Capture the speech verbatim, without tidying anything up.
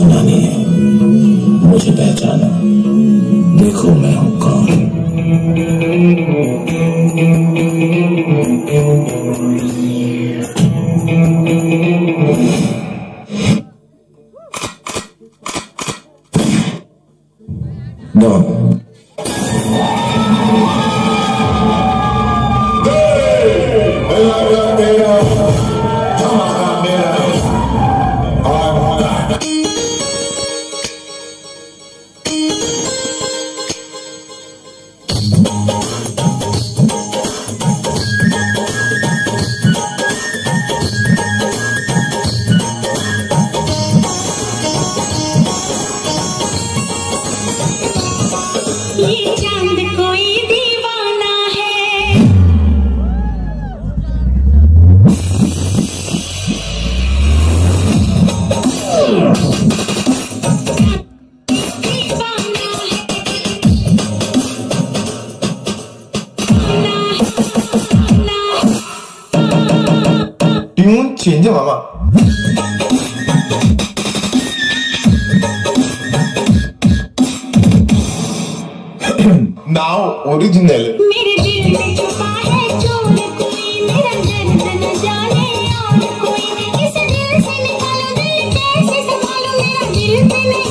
सुनानी है। मुझे पहचाना, देखो मैं हूं कौन। डॉन। ये चांद कोई दीवाना है, ट्यून चेंज है मामा। Now original. मेरे दिल में छुपा है चोर कोई, मेरा दर्द न जाने और कोई, इस दिल से निकालो दिल कैसे संभालो, मेरा दिल पे नहीं